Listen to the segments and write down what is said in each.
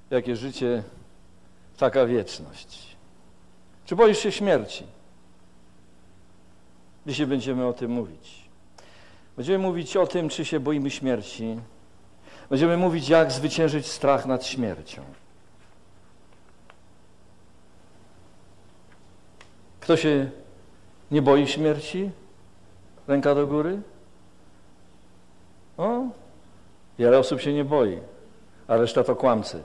jakie życie, taka wieczność. Czy boisz się śmierci? Dzisiaj będziemy o tym mówić. Będziemy mówić o tym, czy się boimy śmierci. Będziemy mówić, jak zwyciężyć strach nad śmiercią. Kto się nie boi śmierci? Ręka do góry? O, wiele osób się nie boi, a reszta to kłamcy.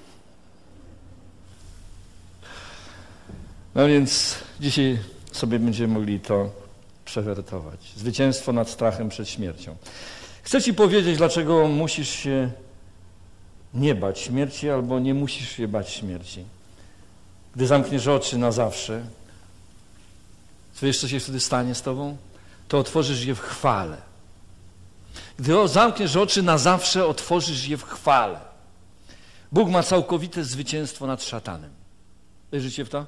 No więc dzisiaj sobie będziemy mogli to przewertować. Zwycięstwo nad strachem przed śmiercią. Chcę Ci powiedzieć, dlaczego musisz się nie bać śmierci albo nie musisz się bać śmierci. Gdy zamkniesz oczy na zawsze, wiesz, co się wtedy stanie z Tobą? To otworzysz je w chwale. Gdy zamkniesz oczy na zawsze, otworzysz je w chwale. Bóg ma całkowite zwycięstwo nad szatanem. Wierzycie w to?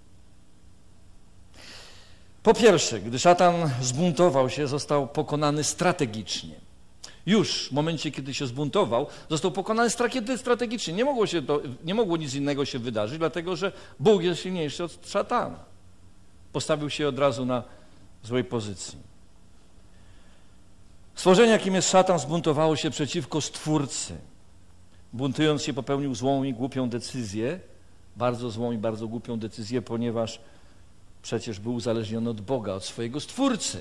Po pierwsze, gdy szatan zbuntował się, został pokonany strategicznie. Już w momencie, kiedy się zbuntował, został pokonany strategicznie. Nie mogło nic innego się wydarzyć, dlatego że Bóg jest silniejszy od szatana. Postawił się od razu na złej pozycji. Stworzenie, jakim jest szatan, zbuntowało się przeciwko Stwórcy. Buntując się, popełnił złą i głupią decyzję, bardzo złą i bardzo głupią decyzję, ponieważ przecież był uzależniony od Boga, od swojego Stwórcy.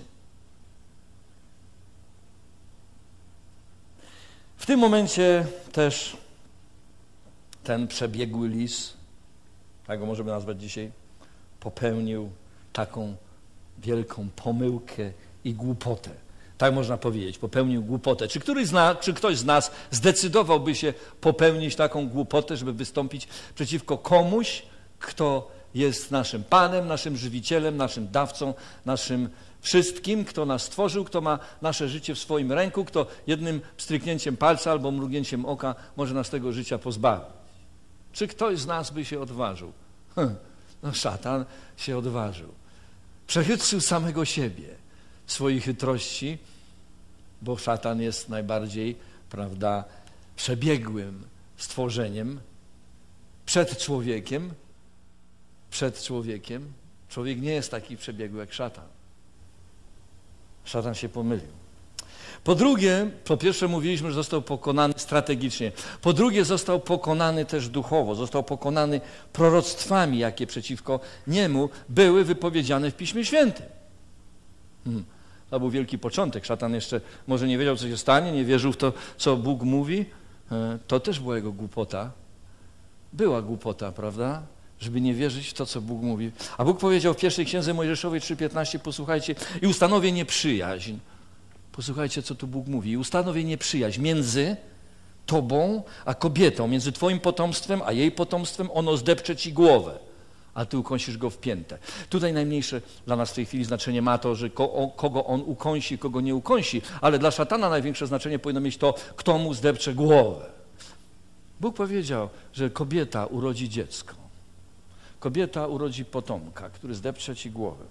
W tym momencie też ten przebiegły lis, tak go możemy nazwać dzisiaj, popełnił taką wielką pomyłkę i głupotę. Tak można powiedzieć, popełnił głupotę. Czy ktoś z nas zdecydowałby się popełnić taką głupotę, żeby wystąpić przeciwko komuś, kto jest naszym Panem, naszym Żywicielem, naszym Dawcą, naszym wszystkim, kto nas stworzył, kto ma nasze życie w swoim ręku, kto jednym pstryknięciem palca albo mrugnięciem oka może nas tego życia pozbawić? Czy ktoś z nas by się odważył? No, szatan się odważył. Przechytrzył samego siebie w swojej chytrości, bo szatan jest najbardziej, prawda, przebiegłym stworzeniem przed człowiekiem. Człowiek nie jest taki przebiegły jak szatan. Szatan się pomylił. Po pierwsze mówiliśmy, że został pokonany strategicznie. Po drugie został pokonany też duchowo. Został pokonany proroctwami, jakie przeciwko niemu były wypowiedziane w Piśmie Świętym. To był wielki początek. Szatan jeszcze może nie wiedział, co się stanie, nie wierzył w to, co Bóg mówi. To też była jego głupota. Była głupota, prawda? Żeby nie wierzyć w to, co Bóg mówi. A Bóg powiedział w pierwszej Księdze Mojżeszowej 3:15, posłuchajcie, i ustanowię nieprzyjaźń. Posłuchajcie, co tu Bóg mówi. I ustanowię nieprzyjaźń między tobą a kobietą, między twoim potomstwem a jej potomstwem, ono zdepcze ci głowę, a ty ukąsisz go w piętę. Tutaj najmniejsze dla nas w tej chwili znaczenie ma to, że kogo on ukąsi, kogo nie ukąsi, ale dla szatana największe znaczenie powinno mieć to, kto mu zdepcze głowę. Bóg powiedział, że kobieta urodzi dziecko. Kobieta urodzi potomka, który zdepcze ci głowę.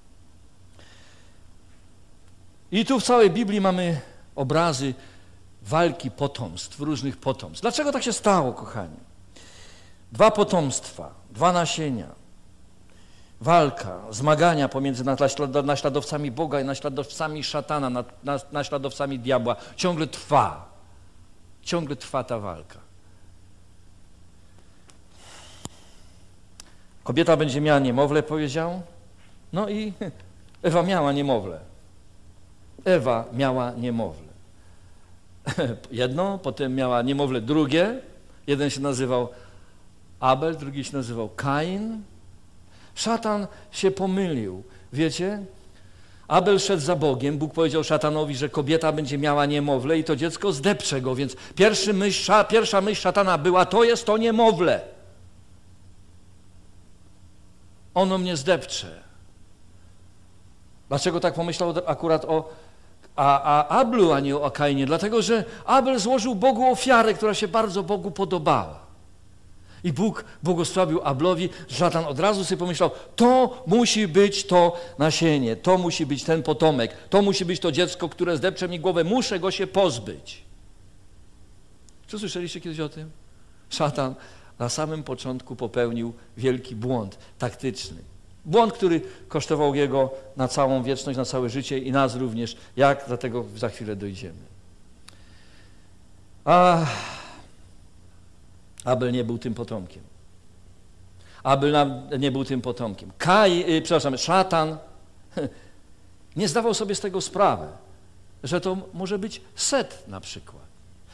I tu w całej Biblii mamy obrazy walki potomstw, różnych potomstw. Dlaczego tak się stało, kochani? 2 potomstwa, 2 nasienia, walka, zmagania pomiędzy naśladowcami Boga i naśladowcami szatana, naśladowcami diabła. Ciągle trwa ta walka. Kobieta będzie miała niemowlę, powiedział. No i Ewa miała niemowlę. Jedno, potem miała niemowlę drugie. Jeden się nazywał Abel, drugi się nazywał Kain. Szatan się pomylił. Wiecie? Abel szedł za Bogiem. Bóg powiedział szatanowi, że kobieta będzie miała niemowlę i to dziecko zdepcze go. Więc pierwsza myśl szatana była, to jest to niemowlę. Ono mnie zdepcze. Dlaczego tak pomyślał akurat o Ablu, a nie o Kainie? Dlatego, że Abel złożył Bogu ofiarę, która się bardzo Bogu podobała. I Bóg błogosławił Ablowi, szatan od razu sobie pomyślał, to musi być to nasienie, to musi być ten potomek, to musi być to dziecko, które zdepcze mi głowę, muszę go się pozbyć. Czy słyszeliście kiedyś o tym? Szatan na samym początku popełnił wielki błąd taktyczny. Błąd, który kosztował jego na całą wieczność, na całe życie i nas również. Jak? Do tego za chwilę dojdziemy. Abel nie był tym potomkiem. Abel nie był tym potomkiem. Szatan nie zdawał sobie z tego sprawy, że to może być Set na przykład.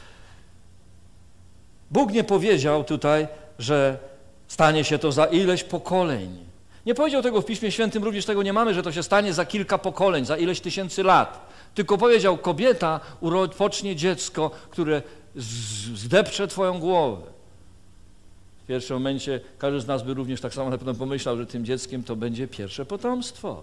Bóg nie powiedział tutaj, że stanie się to za ileś pokoleń. Nie powiedział tego w Piśmie Świętym, również tego nie mamy, że to się stanie za kilka pokoleń, za ileś tysięcy lat. Tylko powiedział, kobieta pocznie dziecko, które zdepcze twoją głowę. W pierwszym momencie każdy z nas by również tak samo na pewno pomyślał, że tym dzieckiem to będzie pierwsze potomstwo.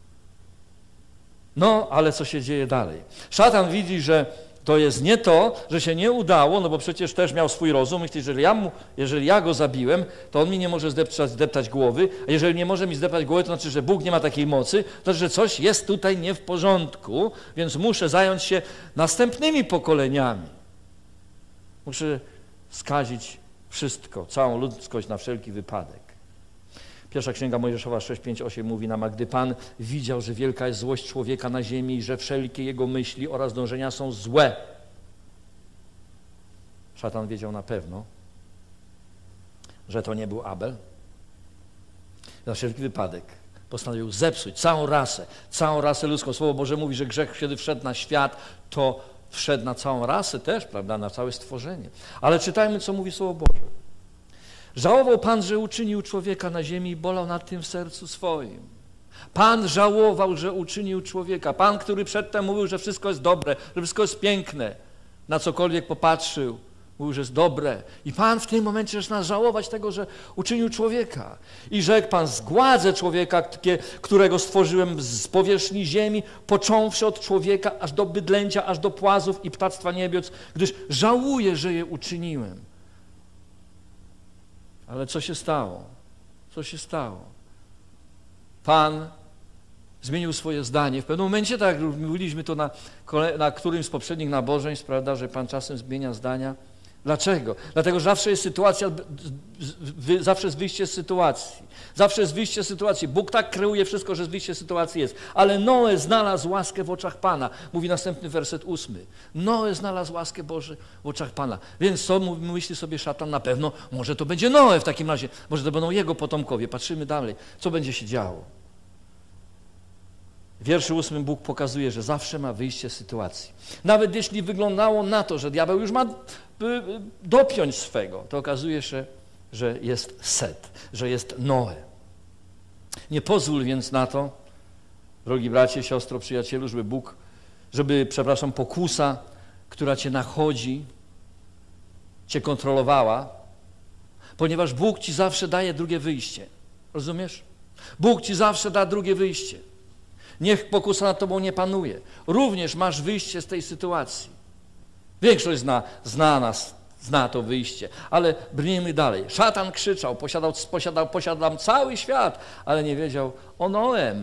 No, ale co się dzieje dalej? Szatan widzi, że to jest nie to, że się nie udało, no bo przecież też miał swój rozum. Myśli, że jeżeli ja go zabiłem, to on mi nie może zdeptać głowy, a jeżeli nie może mi zdeptać głowy, to znaczy, że Bóg nie ma takiej mocy, to znaczy, że coś jest tutaj nie w porządku, więc muszę zająć się następnymi pokoleniami. Muszę skazić wszystko, całą ludzkość na wszelki wypadek. Pierwsza Księga Mojżeszowa 6:5-8 mówi nam, a gdy Pan widział, że wielka jest złość człowieka na ziemi i że wszelkie jego myśli oraz dążenia są złe. Szatan wiedział na pewno, że to nie był Abel. Na wszelki wypadek postanowił zepsuć całą rasę ludzką. Słowo Boże mówi, że grzech, kiedy wszedł na świat, to wszedł na całą rasę też, prawda, na całe stworzenie. Ale czytajmy, co mówi Słowo Boże. Żałował Pan, że uczynił człowieka na ziemi i bolał nad tym w sercu swoim. Pan żałował, że uczynił człowieka. Pan, który przedtem mówił, że wszystko jest dobre, że wszystko jest piękne. Na cokolwiek popatrzył, mówił, że jest dobre. I Pan w tym momencie zaczyna żałować tego, że uczynił człowieka. I rzekł Pan, zgładzę człowieka, którego stworzyłem z powierzchni ziemi, począwszy od człowieka, aż do bydlęcia, aż do płazów i ptactwa niebios, gdyż żałuję, że je uczyniłem. Ale co się stało? Co się stało? Pan zmienił swoje zdanie. W pewnym momencie, tak jak mówiliśmy to na którymś z poprzednich nabożeństw, prawda, że Pan czasem zmienia zdania. Dlaczego? Dlatego, że zawsze jest sytuacja, zawsze jest wyjście z sytuacji. Zawsze jest wyjście z sytuacji. Bóg tak kreuje wszystko, że wyjście z sytuacji jest. Ale Noe znalazł łaskę w oczach Pana. Mówi następny werset 8. Noe znalazł łaskę Boże w oczach Pana. Więc co myśli sobie szatan? Na pewno może to będzie Noe w takim razie. Może to będą jego potomkowie. Patrzymy dalej. Co będzie się działo? W wierszu 8 Bóg pokazuje, że zawsze ma wyjście z sytuacji. Nawet jeśli wyglądało na to, że diabeł już ma dopiąć swego, to okazuje się, że jest Set, że jest Noe. Nie pozwól więc na to, drogi bracie, siostro, przyjacielu, żeby pokusa, która cię nachodzi, cię kontrolowała, ponieważ Bóg ci zawsze daje drugie wyjście. Rozumiesz? Bóg ci zawsze da drugie wyjście. Niech pokusa nad tobą nie panuje. Również masz wyjście z tej sytuacji. Większość zna to wyjście, ale brniemy dalej. Szatan krzyczał, posiadam cały świat, ale nie wiedział o Noem.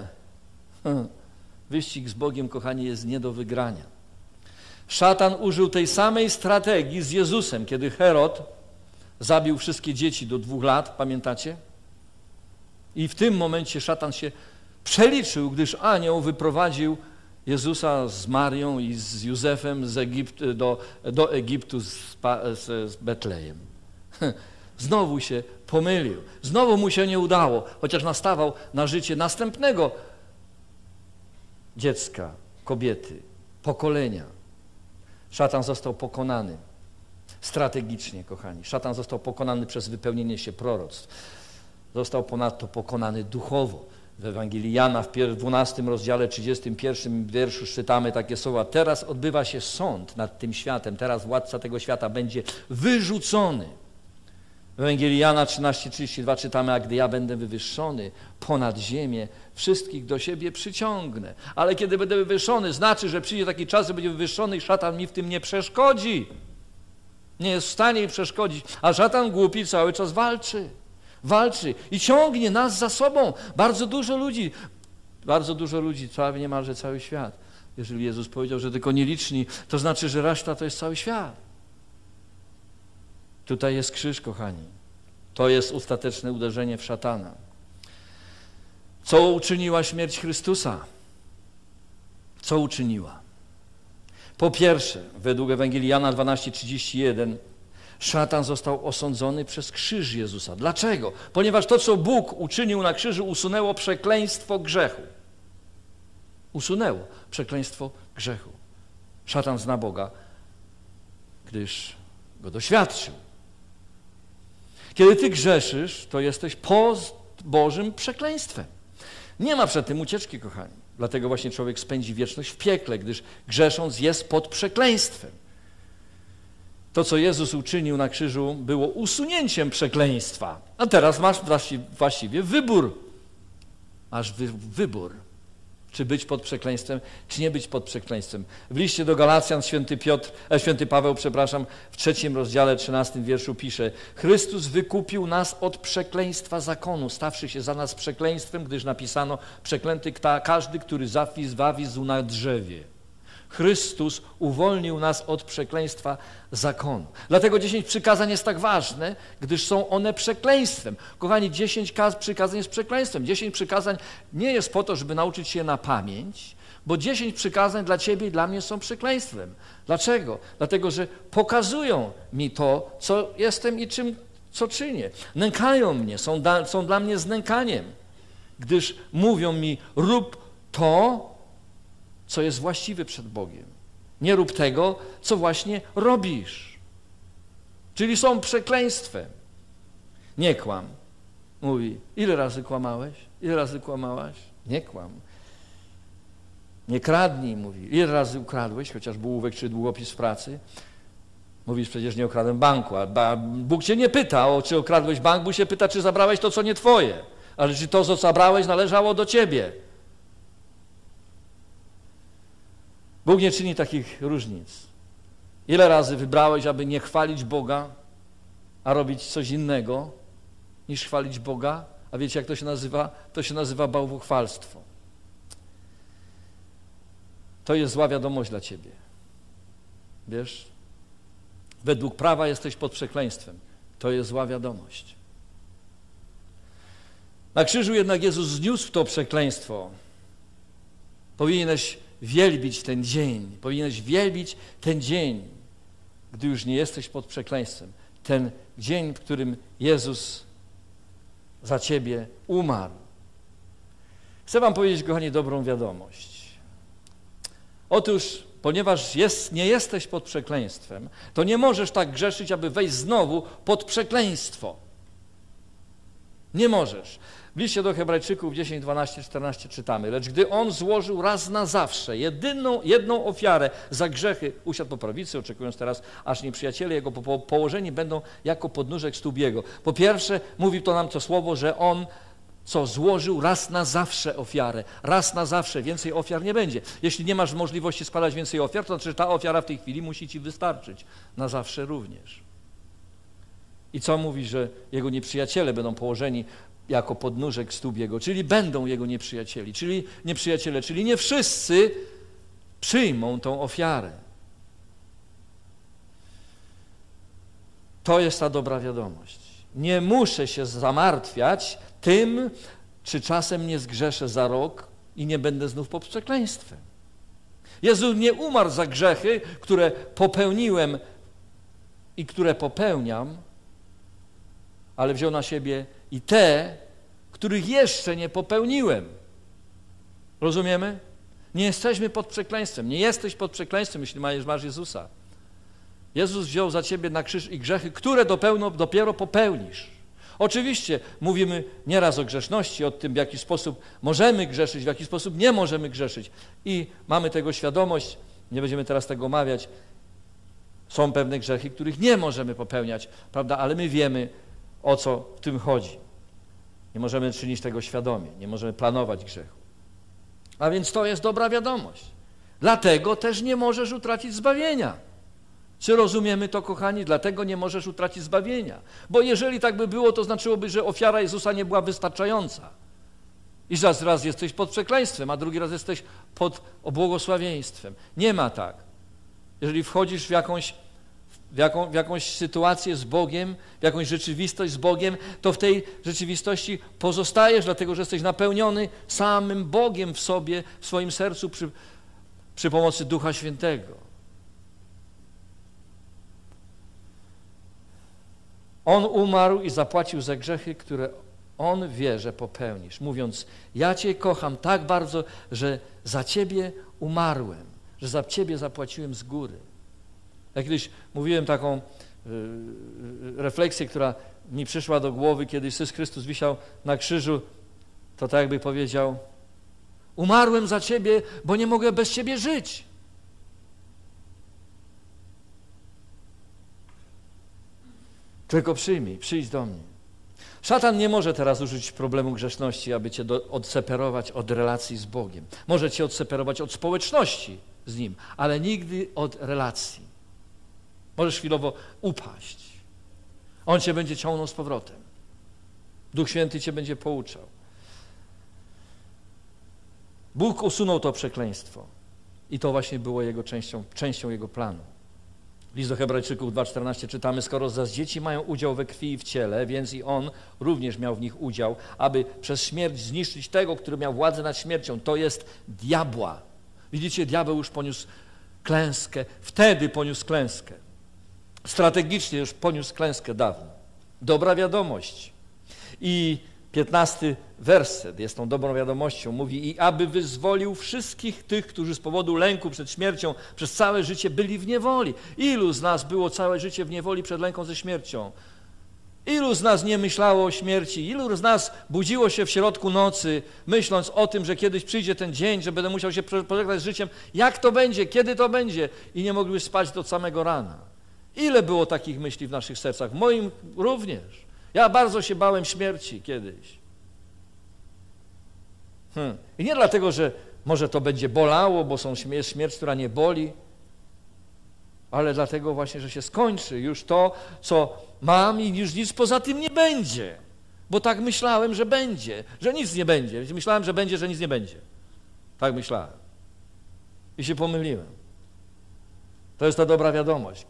Wyścig z Bogiem, kochani, jest nie do wygrania. Szatan użył tej samej strategii z Jezusem, kiedy Herod zabił wszystkie dzieci do 2 lat, pamiętacie? I w tym momencie szatan się przeliczył, gdyż anioł wyprowadził Jezusa z Marią i z Józefem do Egiptu z Betlejem. Znowu się pomylił. Znowu mu się nie udało, chociaż nastawał na życie następnego dziecka, kobiety, pokolenia. Szatan został pokonany strategicznie, kochani. Szatan został pokonany przez wypełnienie się proroctw. Został ponadto pokonany duchowo. W Ewangelii Jana w 12 rozdziale 31 wierszu czytamy takie słowa: teraz odbywa się sąd nad tym światem, teraz władca tego świata będzie wyrzucony. W Ewangelii Jana 13:32 czytamy: a gdy ja będę wywyższony ponad ziemię, wszystkich do siebie przyciągnę. Ale kiedy będę wywyższony, znaczy, że przyjdzie taki czas, że będzie wywyższony i szatan mi w tym nie przeszkodzi. Nie jest w stanie mi przeszkodzić, a szatan głupi cały czas walczy i ciągnie nas za sobą. Bardzo dużo ludzi, prawie niemalże cały świat. Jeżeli Jezus powiedział, że tylko nieliczni, to znaczy, że reszta to jest cały świat. Tutaj jest krzyż, kochani. To jest ostateczne uderzenie w szatana. Co uczyniła śmierć Chrystusa? Co uczyniła? Po pierwsze, według Ewangelii Jana 12:31, szatan został osądzony przez krzyż Jezusa. Dlaczego? Ponieważ to, co Bóg uczynił na krzyżu, usunęło przekleństwo grzechu. Usunęło przekleństwo grzechu. Szatan zna Boga, gdyż go doświadczył. Kiedy ty grzeszysz, to jesteś pod Bożym przekleństwem. Nie ma przed tym ucieczki, kochani. Dlatego właśnie człowiek spędzi wieczność w piekle, gdyż grzesząc jest pod przekleństwem. To, co Jezus uczynił na krzyżu, było usunięciem przekleństwa. A teraz masz właściwie wybór. Masz wybór, czy być pod przekleństwem, czy nie być pod przekleństwem. W liście do Galacjan święty Paweł, w 3 rozdziale, 13 wierszu pisze: Chrystus wykupił nas od przekleństwa zakonu, stawszy się za nas przekleństwem, gdyż napisano: przeklęty każdy, który zawisł na drzewie. Chrystus uwolnił nas od przekleństwa zakonu. Dlatego 10 przykazań jest tak ważne, gdyż są one przekleństwem. Kochani, 10 przykazań jest przekleństwem. 10 przykazań nie jest po to, żeby nauczyć się na pamięć, bo 10 przykazań dla ciebie i dla mnie są przekleństwem. Dlaczego? Dlatego, że pokazują mi to, co jestem i co czynię. Nękają mnie, są dla mnie znękaniem, gdyż mówią mi: rób to, co jest właściwe przed Bogiem. Nie rób tego, co właśnie robisz. Czyli są przekleństwem. Nie kłam. Mówi: ile razy kłamałeś? Ile razy kłamałaś? Nie kłam. Nie kradnij, mówi. Ile razy ukradłeś, chociaż był ołówek czy długopis w pracy? Mówisz: przecież nie okradłem banku. A Bóg cię nie pyta, czy okradłeś bank, Bóg się pyta, czy zabrałeś to, co nie twoje. Ale czy to, co zabrałeś, należało do ciebie. Bóg nie czyni takich różnic. Ile razy wybrałeś, aby nie chwalić Boga, a robić coś innego niż chwalić Boga? A wiecie, jak to się nazywa? To się nazywa bałwochwalstwo. To jest zła wiadomość dla ciebie. Wiesz? Według prawa jesteś pod przekleństwem. To jest zła wiadomość. Na krzyżu jednak Jezus zniósł to przekleństwo. Powinieneś wielbić ten dzień. Powinieneś wielbić ten dzień, gdy już nie jesteś pod przekleństwem. Ten dzień, w którym Jezus za ciebie umarł. Chcę wam powiedzieć, kochani, dobrą wiadomość. Otóż, ponieważ nie jesteś pod przekleństwem, to nie możesz tak grzeszyć, aby wejść znowu pod przekleństwo. Nie możesz. W liście do Hebrajczyków 10, 12, 14 czytamy: lecz gdy On złożył raz na zawsze jedną ofiarę za grzechy, usiadł po prawicy, oczekując teraz, aż nieprzyjaciele Jego położeni będą jako podnóżek stóp Jego. Po pierwsze, mówi to nam to słowo, że On złożył raz na zawsze ofiarę. Raz na zawsze, więcej ofiar nie będzie. Jeśli nie masz możliwości składać więcej ofiar, to znaczy, że ta ofiara w tej chwili musi ci wystarczyć. Na zawsze również. I co mówi, że Jego nieprzyjaciele będą położeni jako podnóżek stóp Jego, czyli będą Jego nieprzyjaciele, czyli nie wszyscy przyjmą tą ofiarę. To jest ta dobra wiadomość. Nie muszę się zamartwiać tym, czy czasem nie zgrzeszę za rok i nie będę znów pod przekleństwem. Jezus nie umarł za grzechy, które popełniłem i które popełniam, ale wziął na siebie i te, których jeszcze nie popełniłem. Rozumiemy? Nie jesteśmy pod przekleństwem. Nie jesteś pod przekleństwem, jeśli masz Jezusa. Jezus wziął za ciebie na krzyż i grzechy, które dopiero popełnisz. Oczywiście mówimy nieraz o grzeszności, o tym, w jaki sposób możemy grzeszyć, w jaki sposób nie możemy grzeszyć. I mamy tego świadomość, nie będziemy teraz tego omawiać. Są pewne grzechy, których nie możemy popełniać, prawda? Ale my wiemy, o co w tym chodzi. Nie możemy czynić tego świadomie, nie możemy planować grzechu. A więc to jest dobra wiadomość. Dlatego też nie możesz utracić zbawienia. Czy rozumiemy to, kochani? Dlatego nie możesz utracić zbawienia. Bo jeżeli tak by było, to znaczyłoby, że ofiara Jezusa nie była wystarczająca. I raz jesteś pod przekleństwem, a drugi raz jesteś pod błogosławieństwem. Nie ma tak. Jeżeli wchodzisz w jakąś w jakąś sytuację z Bogiem, w jakąś rzeczywistość z Bogiem, to w tej rzeczywistości pozostajesz, dlatego że jesteś napełniony samym Bogiem w sobie, w swoim sercu przy pomocy Ducha Świętego. On umarł i zapłacił za grzechy, które On wie, że popełnisz, mówiąc, ja Cię kocham tak bardzo, że za Ciebie umarłem, że za Ciebie zapłaciłem z góry. Ja kiedyś mówiłem taką refleksję, która mi przyszła do głowy, kiedy Jezus Chrystus wisiał na krzyżu, to tak jakby powiedział, umarłem za Ciebie, bo nie mogę bez Ciebie żyć. Tylko przyjmij, przyjdź do mnie. Szatan nie może teraz użyć problemu grzeszności, aby Cię odseparować od relacji z Bogiem. Może Cię odseparować od społeczności z Nim, ale nigdy od relacji. Możesz chwilowo upaść. On Cię będzie ciągnął z powrotem. Duch Święty Cię będzie pouczał. Bóg usunął to przekleństwo i to właśnie było Jego częścią Jego planu. List do Hebrajczyków 2,14 czytamy, skoro zaś dzieci mają udział we krwi i w ciele, więc i On również miał w nich udział, aby przez śmierć zniszczyć tego, który miał władzę nad śmiercią, to jest diabła. Widzicie, diabeł już poniósł klęskę, wtedy poniósł klęskę. Strategicznie już poniósł klęskę dawno. Dobra wiadomość. I 15 werset jest tą dobrą wiadomością. Mówi, i aby wyzwolił wszystkich tych, którzy z powodu lęku przed śmiercią przez całe życie byli w niewoli. Ilu z nas było całe życie w niewoli przed lęką ze śmiercią? Ilu z nas nie myślało o śmierci? Ilu z nas budziło się w środku nocy, myśląc o tym, że kiedyś przyjdzie ten dzień, że będę musiał się pożegnać z życiem? Jak to będzie? Kiedy to będzie? I nie mogli spać do samego rana. Ile było takich myśli w naszych sercach? W moim również. Ja bardzo się bałem śmierci kiedyś. I nie dlatego, że może to będzie bolało, bo jest śmierć, która nie boli, ale dlatego właśnie, że się skończy już to, co mam i już nic poza tym nie będzie. Bo tak myślałem, że będzie, że nic nie będzie. Myślałem, że będzie, że nic nie będzie. Tak myślałem. I się pomyliłem. To jest ta dobra wiadomość.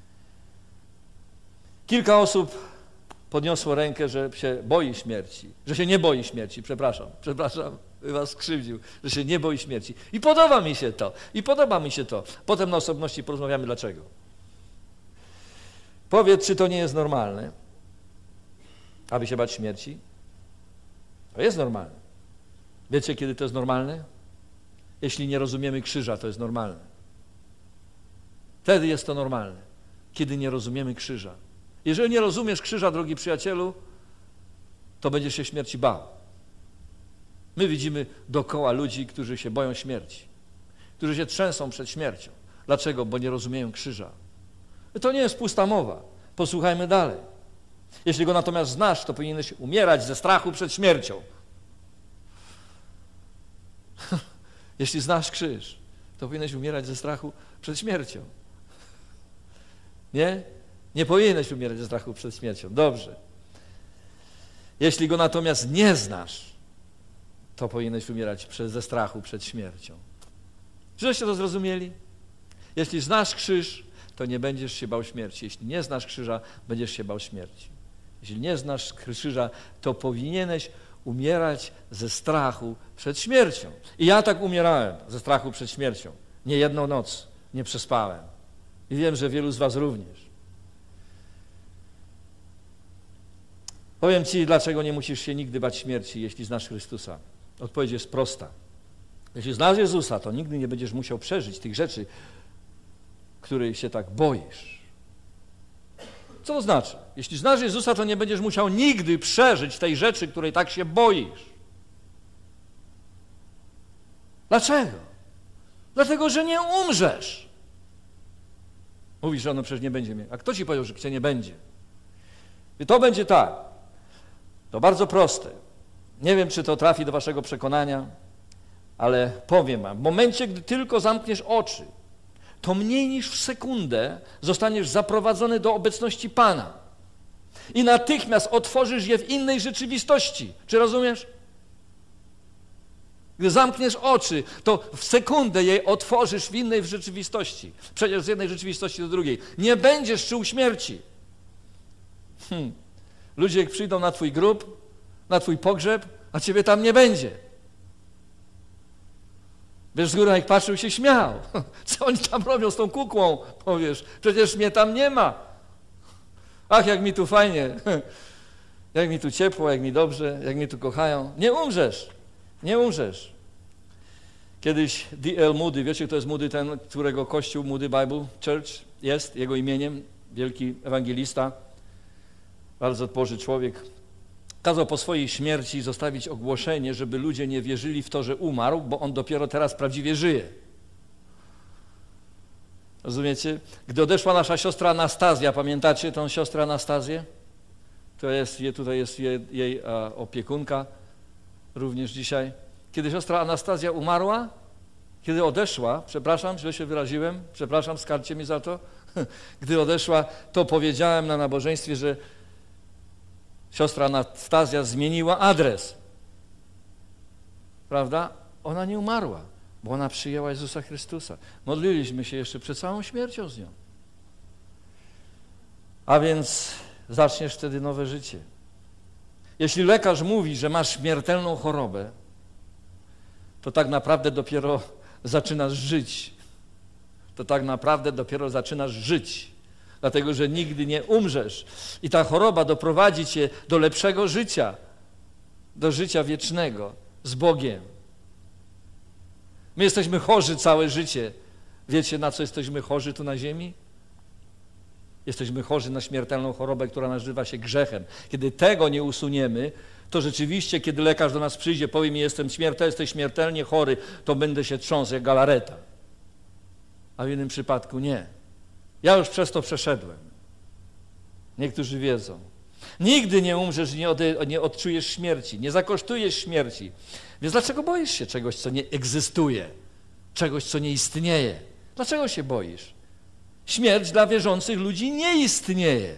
Kilka osób podniosło rękę, że się boi śmierci, że się nie boi śmierci, przepraszam, was skrzywdził, że się nie boi śmierci. I podoba mi się to. Potem na osobności porozmawiamy dlaczego. Powiedz, czy to nie jest normalne, aby się bać śmierci? To jest normalne. Wiecie, kiedy to jest normalne? Jeśli nie rozumiemy krzyża, to jest normalne. Wtedy jest to normalne, kiedy nie rozumiemy krzyża. Jeżeli nie rozumiesz krzyża, drogi przyjacielu, to będziesz się śmierci bał. My widzimy dookoła ludzi, którzy się boją śmierci, którzy się trzęsą przed śmiercią. Dlaczego? Bo nie rozumieją krzyża. To nie jest pusta mowa. Posłuchajmy dalej. Jeśli go natomiast znasz, to powinieneś umierać ze strachu przed śmiercią. Jeśli znasz krzyż, to powinieneś umierać ze strachu przed śmiercią. Nie? Nie powinieneś umierać ze strachu przed śmiercią. Dobrze. Jeśli go natomiast nie znasz, to powinieneś umierać ze strachu przed śmiercią. Czyżeście to zrozumieli? Jeśli znasz krzyż, to nie będziesz się bał śmierci. Jeśli nie znasz krzyża, będziesz się bał śmierci. Jeśli nie znasz krzyża, to powinieneś umierać ze strachu przed śmiercią. I ja tak umierałem ze strachu przed śmiercią. Nie jedną noc nie przespałem. I wiem, że wielu z was również. Powiem Ci, dlaczego nie musisz się nigdy bać śmierci, jeśli znasz Chrystusa. Odpowiedź jest prosta. Jeśli znasz Jezusa, to nigdy nie będziesz musiał przeżyć tych rzeczy, których się tak boisz. Co to znaczy? Jeśli znasz Jezusa, to nie będziesz musiał nigdy przeżyć tej rzeczy, której tak się boisz. Dlaczego? Dlatego, że nie umrzesz. Mówisz, że ono przecież nie będzie mnie. A kto ci powiedział, że cię nie będzie? I to będzie tak. To bardzo proste. Nie wiem, czy to trafi do waszego przekonania, ale powiem wam, w momencie, gdy tylko zamkniesz oczy, to mniej niż w sekundę zostaniesz zaprowadzony do obecności Pana. I natychmiast otworzysz je w innej rzeczywistości. Czy rozumiesz? Gdy zamkniesz oczy, to w sekundę je otworzysz w innej rzeczywistości. Przejdziesz z jednej rzeczywistości do drugiej. Nie będziesz czuł śmierci. Ludzie jak przyjdą na twój grób, na twój pogrzeb, a ciebie tam nie będzie. Wiesz, z góry jak patrzył, się śmiał. Co oni tam robią z tą kukłą? Powiesz, przecież mnie tam nie ma. Ach, jak mi tu fajnie. Jak mi tu ciepło, jak mi dobrze, jak mnie tu kochają. Nie umrzesz. Nie umrzesz. Kiedyś D.L. Moody, wiecie, kto jest Moody, ten, którego kościół Moody Bible Church jest, jego imieniem, wielki ewangelista, bardzo Boży człowiek, kazał po swojej śmierci zostawić ogłoszenie, żeby ludzie nie wierzyli w to, że umarł, bo on dopiero teraz prawdziwie żyje. Rozumiecie? Gdy odeszła nasza siostra Anastazja, pamiętacie tą siostrę Anastazję? Tutaj jest jej opiekunka również dzisiaj. Kiedy siostra Anastazja umarła, kiedy odeszła, przepraszam, źle się wyraziłem, przepraszam, skarcie mi za to. Gdy odeszła, to powiedziałem na nabożeństwie, że siostra Anastazja zmieniła adres. Prawda? Ona nie umarła, bo ona przyjęła Jezusa Chrystusa. Modliliśmy się jeszcze przed całą śmiercią z nią. A więc zaczniesz wtedy nowe życie. Jeśli lekarz mówi, że masz śmiertelną chorobę, to tak naprawdę dopiero zaczynasz żyć. To tak naprawdę dopiero zaczynasz żyć. Dlatego, że nigdy nie umrzesz. I ta choroba doprowadzi cię do lepszego życia, do życia wiecznego z Bogiem. My jesteśmy chorzy całe życie. Wiecie, na co jesteśmy chorzy tu na ziemi? Jesteśmy chorzy na śmiertelną chorobę, która nazywa się grzechem. Kiedy tego nie usuniemy, to rzeczywiście, kiedy lekarz do nas przyjdzie, powie mi, jesteś śmiertelnie chory, to będę się trząsł jak galareta. A w innym przypadku nie. Ja już przez to przeszedłem. Niektórzy wiedzą. Nigdy nie umrzesz, nie odczujesz śmierci, nie zakosztujesz śmierci. Więc dlaczego boisz się czegoś, co nie egzystuje? Czegoś, co nie istnieje? Dlaczego się boisz? Śmierć dla wierzących ludzi nie istnieje.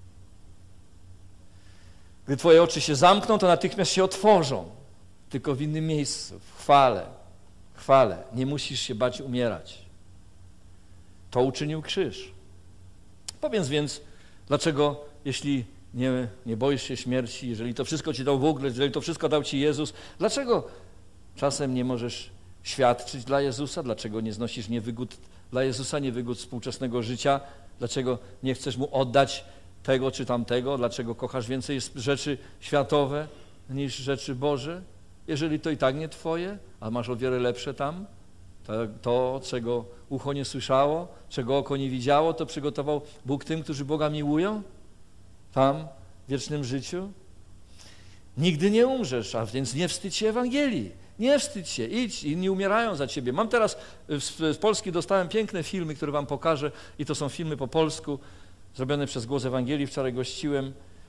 Gdy twoje oczy się zamkną, to natychmiast się otworzą. Tylko w innym miejscu, w chwale. W chwale. Nie musisz się bać umierać. To uczynił krzyż. Powiedz więc, dlaczego, jeśli nie boisz się śmierci, jeżeli to wszystko ci dał w ogóle, jeżeli to wszystko dał ci Jezus, dlaczego czasem nie możesz świadczyć dla Jezusa? Dlaczego nie znosisz niewygód dla Jezusa, niewygód współczesnego życia? Dlaczego nie chcesz Mu oddać tego czy tamtego? Dlaczego kochasz więcej rzeczy światowe niż rzeczy Boże? Jeżeli to i tak nie twoje, a masz o wiele lepsze tam, to, czego ucho nie słyszało, czego oko nie widziało, to przygotował Bóg tym, którzy Boga miłują, tam, w wiecznym życiu. Nigdy nie umrzesz, a więc nie wstydź się Ewangelii. Nie wstydź się, idź, inni umierają za ciebie. Mam teraz, z Polski dostałem piękne filmy, które wam pokażę i to są filmy po polsku, zrobione przez Głos Ewangelii. Wczoraj gościłem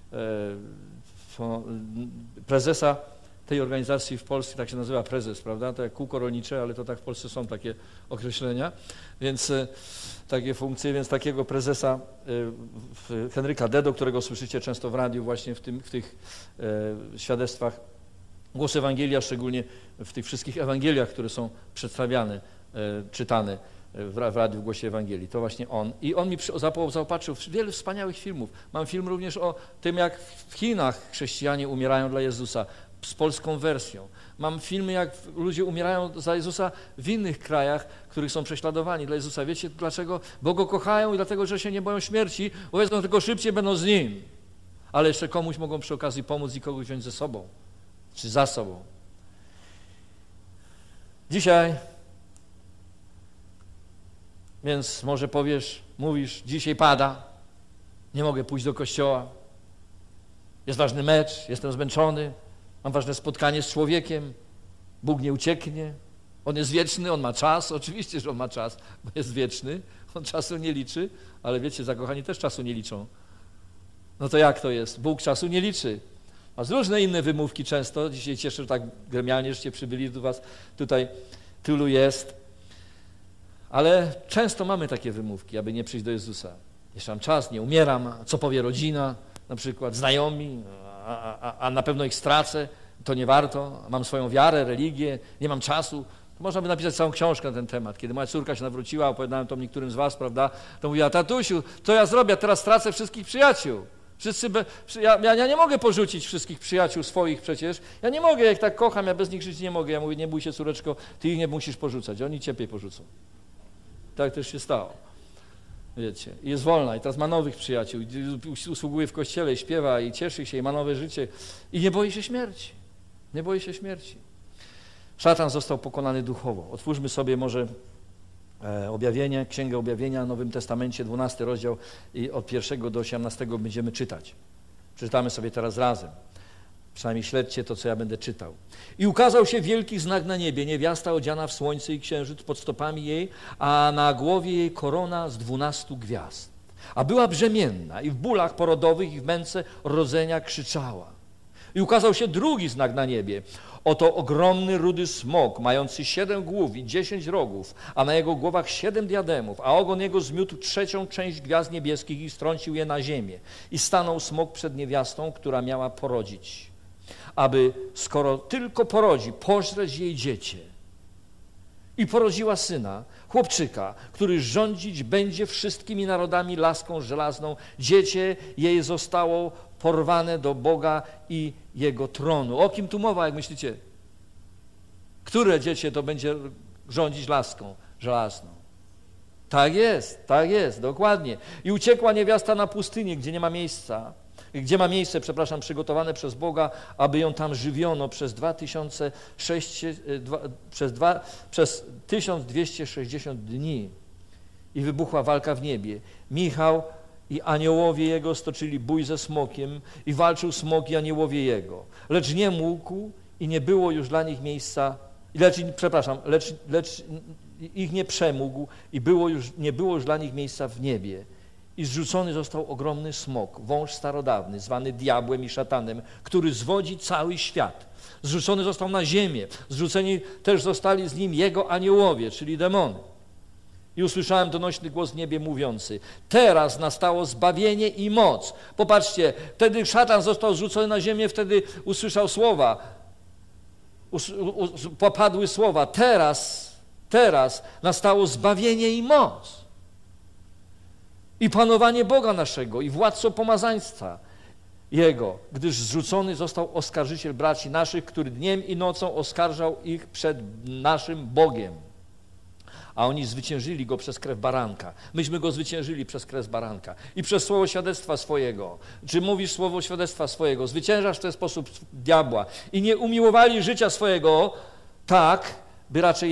prezesa tej organizacji w Polsce, tak się nazywa prezes, prawda? To jak kółko rolnicze, ale to tak w Polsce są takie określenia, więc takie funkcje, więc takiego prezesa Henryka Dedo, którego słyszycie często w radiu właśnie w tych świadectwach Głos Ewangelii, a szczególnie w tych wszystkich Ewangeliach, które są przedstawiane, czytane w radiu w Głosie Ewangelii. To właśnie on. I on mi zaopatrzył w wiele wspaniałych filmów. Mam film również o tym, jak w Chinach chrześcijanie umierają dla Jezusa, z polską wersją. Mam filmy, jak ludzie umierają za Jezusa w innych krajach, których są prześladowani dla Jezusa. Wiecie dlaczego? Bo Go kochają i dlatego, że się nie boją śmierci, bo wiedzą, tylko szybciej będą z Nim. Ale jeszcze komuś mogą przy okazji pomóc i kogoś wziąć ze sobą, czy za sobą. Dzisiaj, więc może mówisz, dzisiaj pada, nie mogę pójść do kościoła, jest ważny mecz, jestem zmęczony, mam ważne spotkanie z człowiekiem, Bóg nie ucieknie, On jest wieczny, On ma czas, oczywiście, że On ma czas, bo jest wieczny, On czasu nie liczy, ale wiecie, zakochani też czasu nie liczą. No to jak to jest? Bóg czasu nie liczy. A z różne inne wymówki często, dzisiaj cieszę, że tak gremialnie, żeście przybyli do was, tutaj tylu jest, ale często mamy takie wymówki, aby nie przyjść do Jezusa. Jeszcze mam czas, nie umieram, co powie rodzina, na przykład znajomi, a na pewno ich stracę. to nie warto, mam swoją wiarę, religię, nie mam czasu. Można by napisać całą książkę na ten temat. Kiedy moja córka się nawróciła, opowiadałem to niektórym z was, prawda, to mówiła: tatusiu, co ja zrobię? Teraz stracę wszystkich przyjaciół. Ja nie mogę porzucić wszystkich przyjaciół swoich przecież. Ja nie mogę, jak tak kocham, ja bez nich żyć nie mogę. Ja mówię: nie bój się, córeczko, ty ich nie musisz porzucać, oni ciebie porzucą. Tak też się stało. Wiecie, i jest wolna, i teraz ma nowych przyjaciół, i usługuje w kościele, i śpiewa, i cieszy się, i ma nowe życie, i nie boi się śmierci. Nie boi się śmierci. Szatan został pokonany duchowo. Otwórzmy sobie może Objawienie, Księgę Objawienia w Nowym Testamencie, 12 rozdział, i od 1 do 18 będziemy czytać. Przeczytamy sobie teraz razem. Przynajmniej śledźcie to, co ja będę czytał. I ukazał się wielki znak na niebie, niewiasta odziana w słońce i księżyc, pod stopami jej, a na głowie jej korona z 12 gwiazd. A była brzemienna i w bólach porodowych i w męce rodzenia krzyczała. I ukazał się drugi znak na niebie. Oto ogromny rudy smok, mający 7 głów i 10 rogów, a na jego głowach 7 diademów, a ogon jego zmiótł 1/3 część gwiazd niebieskich i strącił je na ziemię. I stanął smok przed niewiastą, która miała porodzić, aby, skoro tylko porodzi, pożreć jej dziecię. I porodziła syna, chłopczyka, który rządzić będzie wszystkimi narodami laską żelazną. Dziecię jej zostało porwane do Boga i Jego tronu. O kim tu mowa, jak myślicie? Które dziecię to będzie rządzić laską żelazną? Tak jest, dokładnie. I uciekła niewiasta na pustynię, gdzie ma miejsce, przygotowane przez Boga, aby ją tam żywiono przez 1260 dni. I wybuchła walka w niebie. Michał i aniołowie jego stoczyli bój ze smokiem i walczył smok i aniołowie jego. Lecz nie mógł i nie było już dla nich miejsca, lecz ich nie przemógł i nie było już dla nich miejsca w niebie. I zrzucony został ogromny smok, wąż starodawny, zwany diabłem i szatanem, który zwodzi cały świat. Zrzucony został na ziemię. Zrzuceni też zostali z nim jego aniołowie, czyli demony. I usłyszałem donośny głos w niebie mówiący: teraz nastało zbawienie i moc. Popatrzcie, wtedy szatan został zrzucony na ziemię, wtedy usłyszał słowa, popadły słowa: teraz nastało zbawienie i moc. I panowanie Boga naszego, i władco pomazaństwa Jego, gdyż zrzucony został oskarżyciel braci naszych, który dniem i nocą oskarżał ich przed naszym Bogiem. A oni zwyciężyli Go przez krew baranka. Myśmy Go zwyciężyli przez krew baranka i przez słowo świadectwa swojego. Czy mówisz słowo świadectwa swojego? Zwyciężasz w ten sposób diabła. I nie umiłowali życia swojego tak, by raczej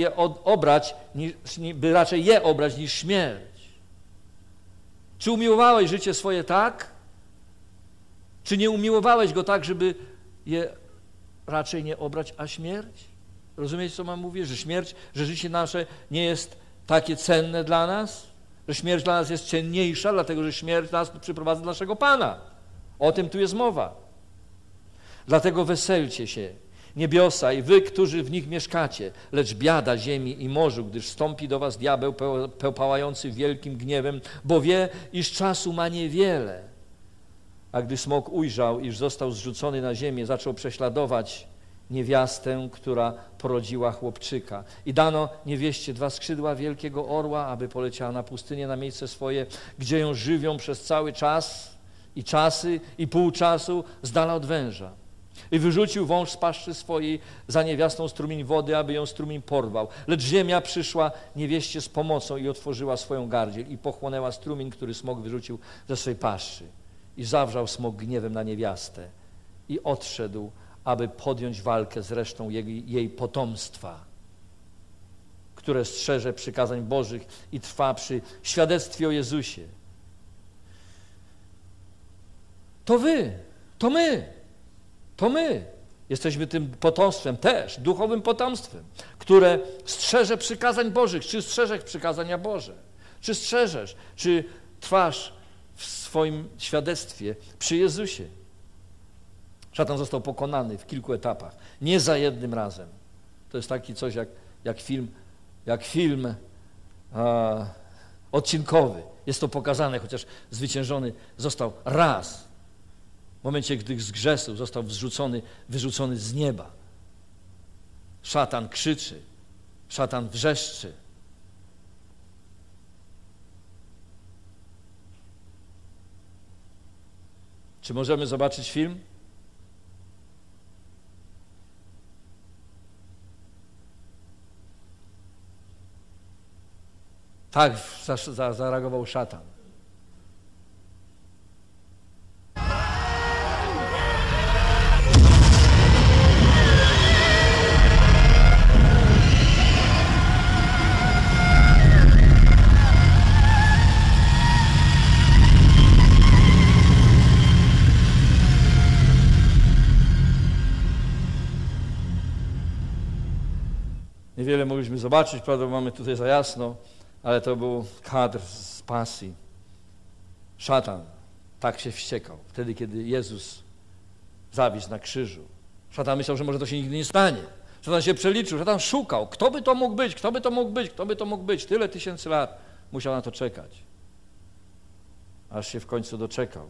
je obrać niż śmierć. Czy umiłowałeś życie swoje tak? Czy nie umiłowałeś go tak, żeby je raczej nie obrać, a śmierć? Rozumiecie, co mam mówić? Że śmierć, że życie nasze nie jest takie cenne dla nas? Że śmierć dla nas jest cenniejsza, dlatego że śmierć nas przyprowadza do naszego Pana. O tym tu jest mowa. Dlatego weselcie się, niebiosa i wy, którzy w nich mieszkacie, lecz biada ziemi i morzu, gdyż wstąpi do was diabeł pałający wielkim gniewem, bo wie, iż czasu ma niewiele. A gdy smok ujrzał, iż został zrzucony na ziemię, zaczął prześladować niewiastę, która porodziła chłopczyka. I dano niewieście 2 skrzydła wielkiego orła, aby poleciała na pustynię, na miejsce swoje, gdzie ją żywią przez cały czas i czasy i pół czasu z dala od węża. I wyrzucił wąż z paszczy swojej za niewiastą strumień wody, aby ją strumień porwał. Lecz ziemia przyszła niewieście z pomocą i otworzyła swoją gardziel i pochłonęła strumień, który smok wyrzucił ze swej paszczy. I zawrzał smok gniewem na niewiastę i odszedł, aby podjąć walkę z resztą jej potomstwa, które strzeże przykazań Bożych i trwa przy świadectwie o Jezusie. To wy, to my jesteśmy tym potomstwem też, duchowym potomstwem, które strzeże przykazań Bożych. Czy strzeżesz przykazania Boże? Czy strzeżesz? Czy trwasz w swoim świadectwie przy Jezusie? Szatan został pokonany w kilku etapach, nie za jednym razem. To jest taki coś jak film odcinkowy. Jest to pokazane, chociaż zwyciężony został raz. w momencie, gdy zgrzeszył, został wyrzucony z nieba. Szatan krzyczy, szatan wrzeszczy. Czy możemy zobaczyć film? Tak zareagował szatan. Niewiele mogliśmy zobaczyć, prawda, mamy tutaj za jasno, ale to był kadr z pasji. Szatan tak się wściekał, wtedy kiedy Jezus zawisł na krzyżu. Szatan myślał, że może to się nigdy nie stanie. Szatan się przeliczył, szatan szukał, kto by to mógł być, kto by to mógł być, kto by to mógł być. Tyle tysięcy lat musiał na to czekać, aż się w końcu doczekał.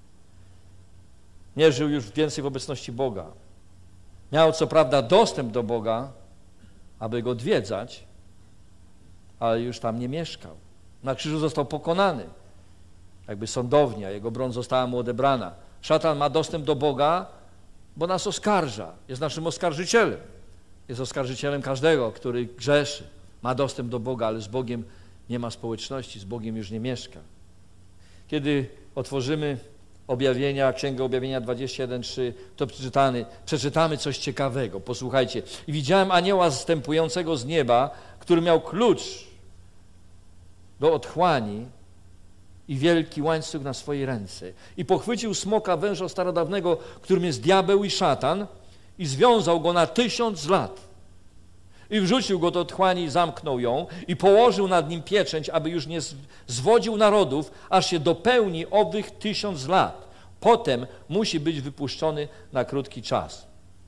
Nie żył już więcej w obecności Boga. Miał co prawda dostęp do Boga, aby Go odwiedzać, ale już tam nie mieszkał. Na krzyżu został pokonany, jakby sądownia, jego broń została mu odebrana. Szatan ma dostęp do Boga, bo nas oskarża, jest naszym oskarżycielem. Jest oskarżycielem każdego, który grzeszy. Ma dostęp do Boga, ale z Bogiem nie ma społeczności, z Bogiem już nie mieszka. Kiedy otworzymy Księgę Objawienia 21:3, to przeczytamy coś ciekawego. Posłuchajcie. I widziałem anioła zstępującego z nieba, który miał klucz do otchłani i wielki łańcuch na swojej ręce. I pochwycił smoka, węża starodawnego, którym jest diabeł i szatan, i związał go na 1000 lat. I wrzucił go do otchłani i zamknął ją i położył nad nim pieczęć, aby już nie zwodził narodów, aż się dopełni owych 1000 lat. Potem musi być wypuszczony na krótki czas.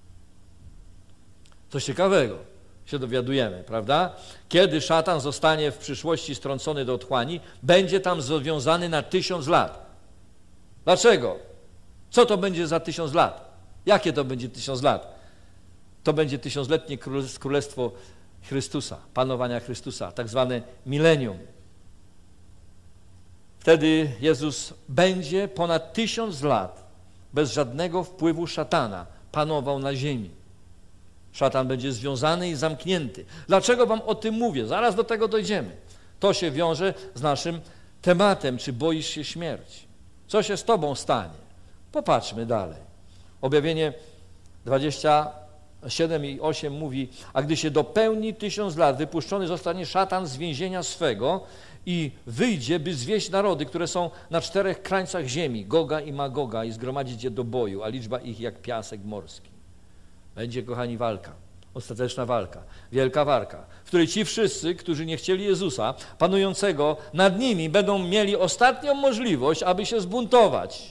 Coś ciekawego się dowiadujemy, prawda? Kiedy szatan zostanie w przyszłości strącony do otchłani, będzie tam związany na 1000 lat. Dlaczego? Co to będzie za 1000 lat? Jakie to będzie 1000 lat? To będzie 1000-letnie królestwo Chrystusa, panowania Chrystusa, tak zwane milenium. Wtedy Jezus będzie ponad 1000 lat bez żadnego wpływu szatana panował na ziemi. Szatan będzie związany i zamknięty. Dlaczego wam o tym mówię? Zaraz do tego dojdziemy. To się wiąże z naszym tematem, czy boisz się śmierci. Co się z tobą stanie? Popatrzmy dalej. Objawienie 27:8 mówi, a gdy się dopełni 1000 lat, wypuszczony zostanie szatan z więzienia swego i wyjdzie, by zwieść narody, które są na 4 krańcach ziemi, Goga i Magoga, i zgromadzić je do boju, a liczba ich jak piasek morski. Będzie, kochani, walka, ostateczna walka, wielka walka, w której ci wszyscy, którzy nie chcieli Jezusa, panującego nad nimi, będą mieli ostatnią możliwość, aby się zbuntować.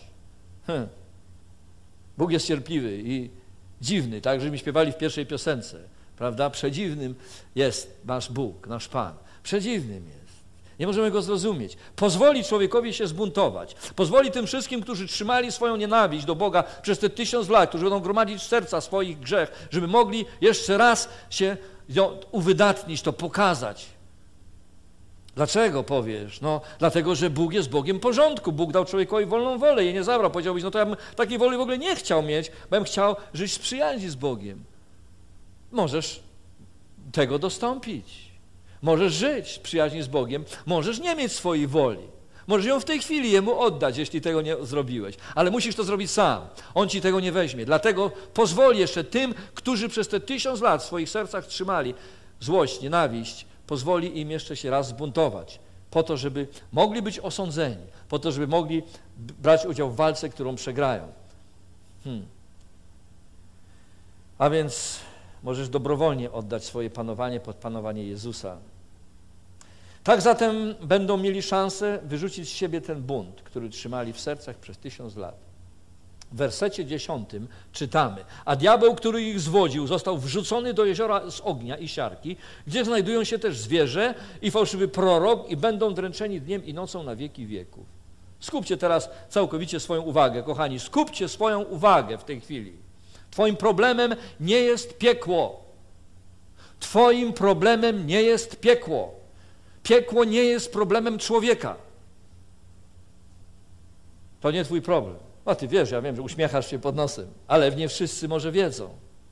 Bóg jest cierpliwy i dziwny, tak, żeśmy śpiewali w pierwszej piosence, prawda? Przedziwnym jest nasz Bóg, nasz Pan. Przedziwnym jest. Nie możemy Go zrozumieć. Pozwoli człowiekowi się zbuntować. Pozwoli tym wszystkim, którzy trzymali swoją nienawiść do Boga przez te 1000 lat, którzy będą gromadzić z serca swoich grzech, żeby mogli jeszcze raz się uwydatnić, to pokazać. Dlaczego powiesz? No, dlatego, że Bóg jest Bogiem porządku. Bóg dał człowiekowi wolną wolę, jej nie zabrał. Powiedziałbyś, no to ja bym takiej woli w ogóle nie chciał mieć, bo bym chciał żyć w przyjaźni z Bogiem. Możesz tego dostąpić. Możesz żyć w przyjaźni z Bogiem, możesz nie mieć swojej woli. Możesz ją w tej chwili Jemu oddać, jeśli tego nie zrobiłeś. Ale musisz to zrobić sam. On ci tego nie weźmie. Dlatego pozwoli jeszcze tym, którzy przez te 1000 lat w swoich sercach trzymali złość, nienawiść, pozwoli im jeszcze się raz zbuntować. Po to, żeby mogli być osądzeni. Po to, żeby mogli brać udział w walce, którą przegrają. A więc możesz dobrowolnie oddać swoje panowanie pod panowanie Jezusa. Tak zatem będą mieli szansę wyrzucić z siebie ten bunt, który trzymali w sercach przez 1000 lat. W wersecie 10 czytamy, a diabeł, który ich zwodził, został wrzucony do jeziora z ognia i siarki, gdzie znajdują się też zwierzę i fałszywy prorok i będą dręczeni dniem i nocą na wieki wieków. Skupcie teraz całkowicie swoją uwagę, kochani, skupcie swoją uwagę w tej chwili. Twoim problemem nie jest piekło. Twoim problemem nie jest piekło. Piekło nie jest problemem człowieka. To nie twój problem. A ty wiesz, ja wiem, że uśmiechasz się pod nosem, ale nie wszyscy może wiedzą.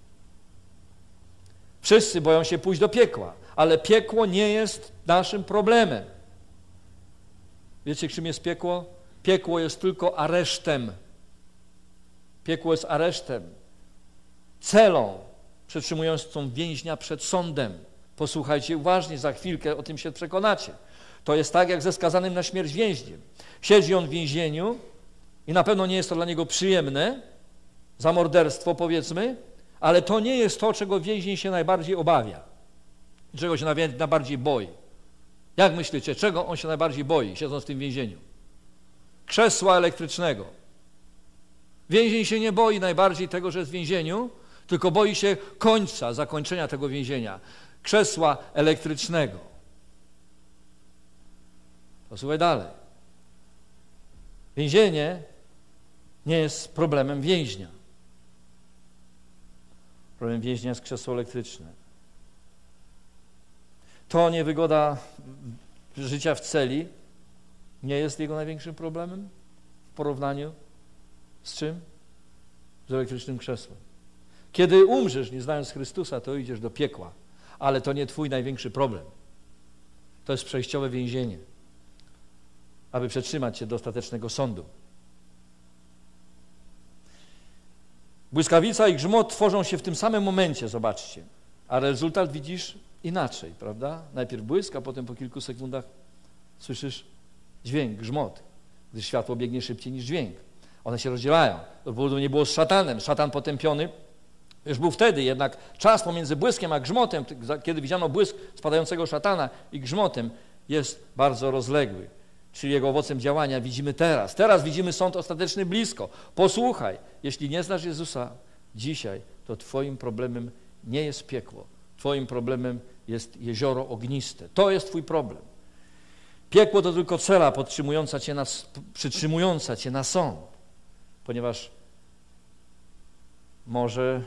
Wszyscy boją się pójść do piekła, ale piekło nie jest naszym problemem. Wiecie, czym jest piekło? Piekło jest tylko aresztem. Piekło jest aresztem, celą przetrzymującą więźnia przed sądem. Posłuchajcie uważnie, za chwilkę o tym się przekonacie. To jest tak, jak ze skazanym na śmierć więźniem. Siedzi on w więzieniu i na pewno nie jest to dla niego przyjemne, za morderstwo powiedzmy, ale to nie jest to, czego więzień się najbardziej obawia, czego się najbardziej boi. Jak myślicie, czego on się najbardziej boi, siedząc w tym więzieniu? Krzesła elektrycznego. Więzień się nie boi najbardziej tego, że jest w więzieniu, tylko boi się końca, zakończenia tego więzienia. Krzesła elektrycznego. Posłuchaj dalej. Więzienie nie jest problemem więźnia. Problem więźnia jest krzesło elektryczne. To niewygoda życia w celi nie jest jego największym problemem w porównaniu z czym? Z elektrycznym krzesłem. Kiedy umrzesz, nie znając Chrystusa, to idziesz do piekła, ale to nie twój największy problem. To jest przejściowe więzienie, aby przetrzymać cię do ostatecznego sądu. Błyskawica i grzmot tworzą się w tym samym momencie, zobaczcie, a rezultat widzisz inaczej, prawda? Najpierw błysk, a potem po kilku sekundach słyszysz dźwięk, grzmot, gdyż światło biegnie szybciej niż dźwięk. One się rozdzielają. To powodu nie było z szatanem. Szatan potępiony już był wtedy, jednak czas pomiędzy błyskiem a grzmotem, kiedy widziano błysk spadającego szatana i grzmotem, jest bardzo rozległy. Czyli jego owocem działania widzimy teraz. Teraz widzimy sąd ostateczny blisko. Posłuchaj, jeśli nie znasz Jezusa dzisiaj, to twoim problemem nie jest piekło. Twoim problemem jest jezioro ogniste. To jest twój problem. Piekło to tylko cela przytrzymująca cię na sąd. Ponieważ może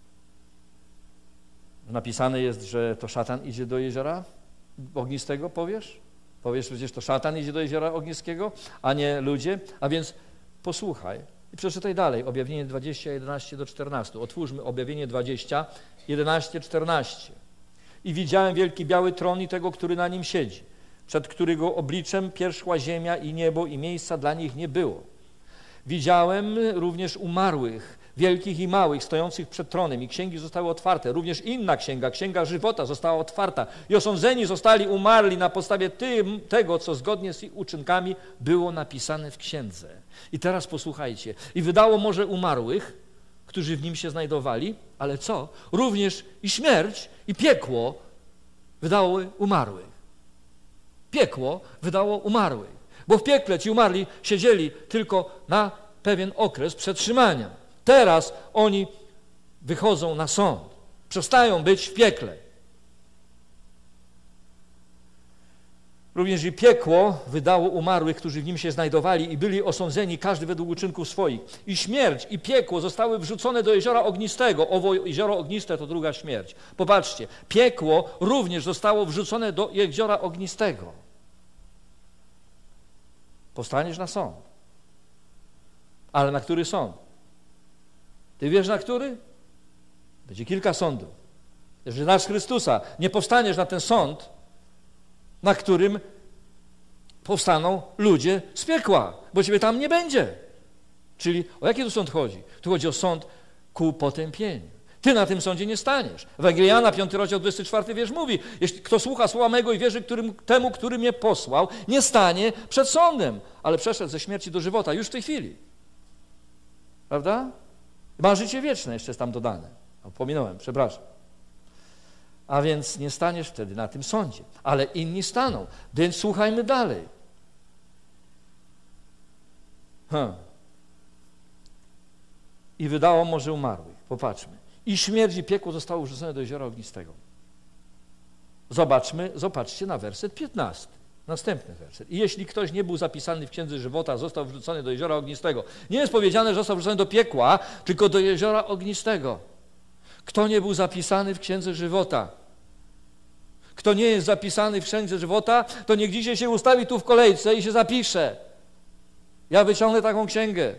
napisane jest, że to szatan idzie do jeziora ognistego, powiesz? Powiesz, przecież to szatan idzie do jeziora ogniskiego, a nie ludzie. A więc posłuchaj i przeczytaj dalej. Objawienie 20, 11-14. Otwórzmy Objawienie 20, 11-14. I widziałem wielki biały tron i tego, który na nim siedzi, przed którego obliczem pierzchła ziemia i niebo i miejsca dla nich nie było. Widziałem również umarłych, wielkich i małych, stojących przed tronem i księgi zostały otwarte. Również inna księga, księga żywota została otwarta i osądzeni zostali umarli na podstawie tego, co zgodnie z ich uczynkami było napisane w księdze. I teraz posłuchajcie. I wydało morze umarłych, którzy w nim się znajdowali, ale co? Również i śmierć, i piekło wydały umarłych. Piekło wydało umarłych. Bo w piekle ci umarli siedzieli tylko na pewien okres przetrzymania. Teraz oni wychodzą na sąd. Przestają być w piekle. Również i piekło wydało umarłych, którzy w nim się znajdowali i byli osądzeni, każdy według uczynków swoich. I śmierć, i piekło zostały wrzucone do jeziora ognistego. Owo jezioro ogniste to druga śmierć. Popatrzcie, piekło również zostało wrzucone do jeziora ognistego. Powstaniesz na sąd. Ale na który sąd? Ty wiesz na który? Będzie kilka sądów. Jeżeli znasz Chrystusa, nie powstaniesz na ten sąd, na którym powstaną ludzie z piekła, bo ciebie tam nie będzie. Czyli o jaki tu sąd chodzi? Tu chodzi o sąd ku potępieniu. Ty na tym sądzie nie staniesz. Ewangelia Jana, 5 rozdział, 24 wiersz mówi, jeśli kto słucha słowa mego i wierzy temu, który mnie posłał, nie stanie przed sądem, ale przeszedł ze śmierci do żywota już w tej chwili. Prawda? Ma życie wieczne, jeszcze jest tam dodane. Pominąłem, przepraszam. A więc nie staniesz wtedy na tym sądzie, ale inni staną. Więc słuchajmy dalej. I wydało morze umarłych. Popatrzmy. I śmierć i piekło zostało wrzucone do jeziora ognistego. Zobaczcie na werset 15. Następny werset. I jeśli ktoś nie był zapisany w Księdze Żywota, został wrzucony do jeziora ognistego. Nie jest powiedziane, że został wrzucony do piekła, tylko do jeziora ognistego. Kto nie był zapisany w Księdze Żywota? Kto nie jest zapisany w Księdze Żywota, to niech dzisiaj się ustawi tu w kolejce i się zapisze. Ja wyciągnę taką księgę.